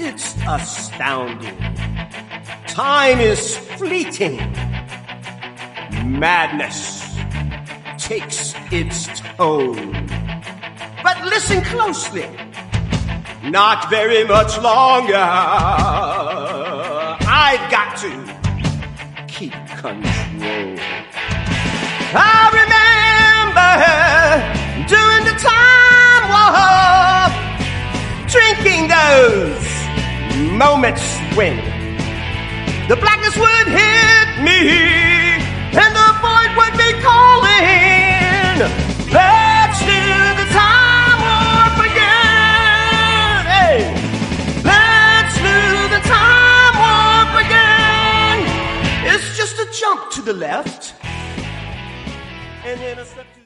It's astounding. Time is fleeting. Madness takes its toll. But listen closely. Not very much longer. I've got to keep control. I remember during the time war, drinking those moments when the blackness would hit me and the void would be calling. Let's do the time warp again. Hey, let's do the time warp again. It's just a jump to the left and then a step to